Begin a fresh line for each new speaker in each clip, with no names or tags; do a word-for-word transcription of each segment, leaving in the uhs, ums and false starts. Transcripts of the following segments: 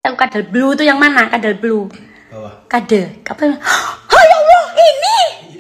Tahu kadal blue itu yang mana? Kadal blue.
Bawah.
Kade. Apa? Oh ya Allah, ini.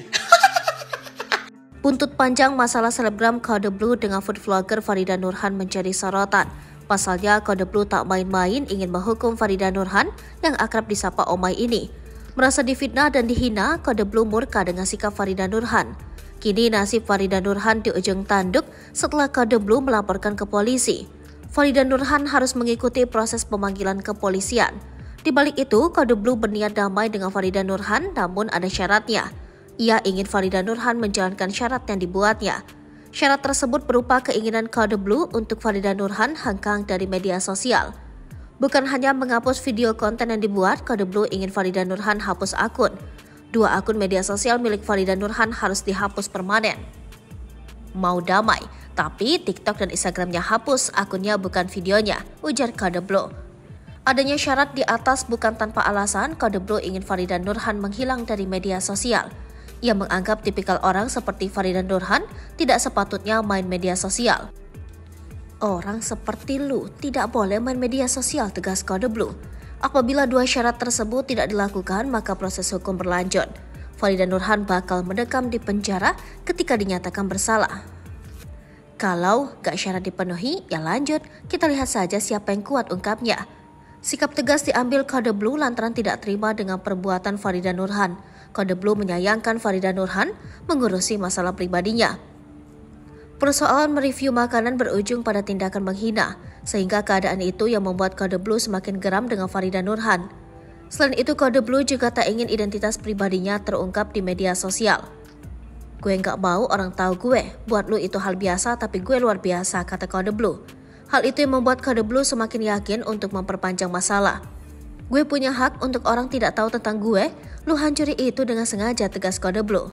Buntut panjang masalah selebgram Kode Blue dengan food vlogger Farida Nurhan menjadi sorotan. Pasalnya Kode Blue tak main-main ingin menghukum Farida Nurhan yang akrab disapa Omai ini. Merasa difitnah dan dihina, Kode Blue murka dengan sikap Farida Nurhan. Kini nasib Farida Nurhan di ujung tanduk setelah Kode Blue melaporkan ke polisi. Farida Nurhan harus mengikuti proses pemanggilan kepolisian. Di balik itu, Kode Blue berniat damai dengan Farida Nurhan, namun ada syaratnya. Ia ingin Farida Nurhan menjalankan syarat yang dibuatnya. Syarat tersebut berupa keinginan Kode Blue untuk Farida Nurhan hengkang dari media sosial. Bukan hanya menghapus video konten yang dibuat, Kode Blue ingin Farida Nurhan hapus akun. Dua akun media sosial milik Farida Nurhan harus dihapus permanen. Mau damai, tapi TikTok dan Instagramnya hapus, akunnya bukan videonya, ujar Kode Blue. Adanya syarat di atas bukan tanpa alasan, Kode Blue ingin Farida Nurhan menghilang dari media sosial. Ia menganggap tipikal orang seperti Farida Nurhan tidak sepatutnya main media sosial. Orang seperti lu tidak boleh main media sosial, tegas Kode Blue. Apabila dua syarat tersebut tidak dilakukan, maka proses hukum berlanjut. Farida Nurhan bakal mendekam di penjara ketika dinyatakan bersalah. Kalau gak syarat dipenuhi, ya lanjut, kita lihat saja siapa yang kuat, ungkapnya. Sikap tegas diambil Kode Blue lantaran tidak terima dengan perbuatan Farida Nurhan. Kode Blue menyayangkan Farida Nurhan mengurusi masalah pribadinya. Persoalan mereview makanan berujung pada tindakan menghina, sehingga keadaan itu yang membuat Kode Blue semakin geram dengan Farida Nurhan. Selain itu, Kode Blue juga tak ingin identitas pribadinya terungkap di media sosial. Gue nggak mau orang tahu gue, buat lu itu hal biasa tapi gue luar biasa, kata Kode Blue. Hal itu yang membuat Kode Blue semakin yakin untuk memperpanjang masalah. Gue punya hak untuk orang tidak tahu tentang gue, lu hancuri itu dengan sengaja, tegas Kode Blue.